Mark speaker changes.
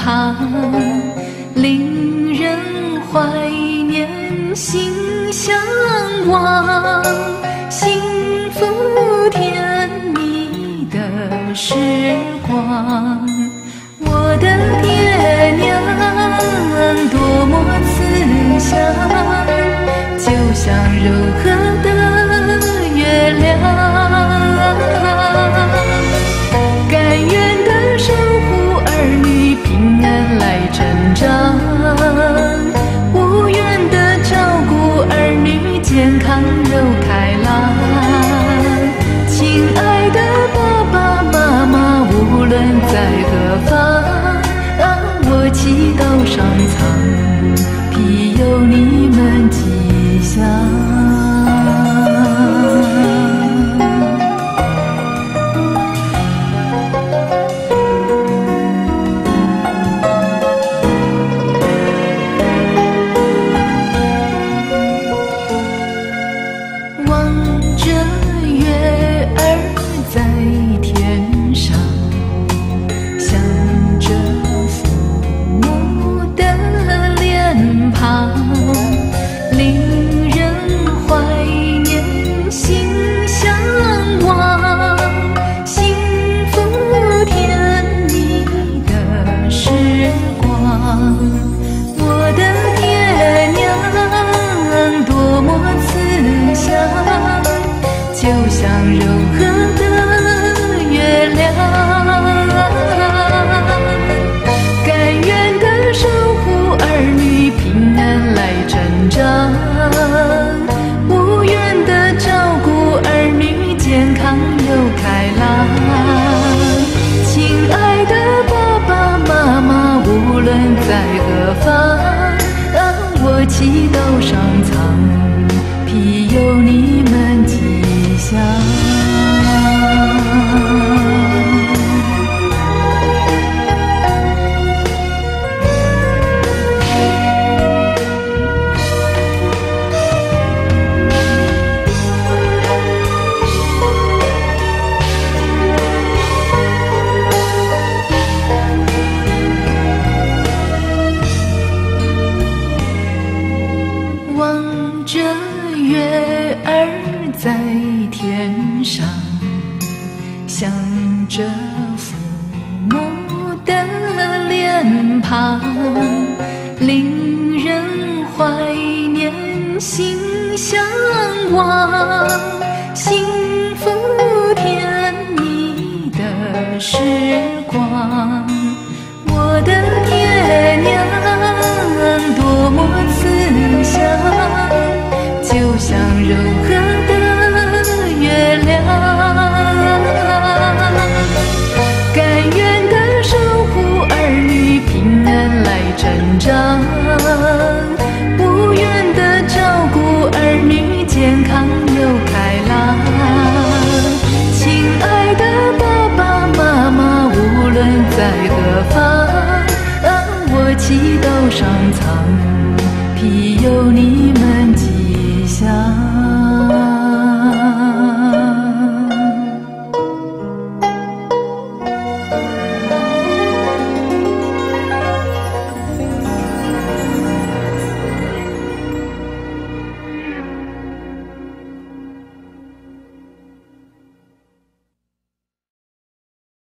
Speaker 1: 旁，令人怀念，心向往，幸福甜蜜的时光。我的爹娘多么慈祥，就像柔和的月亮，甘愿地守护儿女平安来成长，无怨地照顾儿女健康又开朗。亲爱的爸爸妈妈，无论在何方，我祈祷上苍庇佑你们吉祥。就像柔和的月亮，甘愿地守护儿女平安来成长，无怨地照顾儿女健康又开朗。亲爱的爸爸妈妈，无论在何方，我祈祷上苍庇佑你们吉祥。望着月儿在天上，想着父母的脸庞，令人怀念，心向往，幸福甜蜜的时光。我的爹娘多么慈祥，就像柔和的月亮，甘愿地守护儿女平安来成长，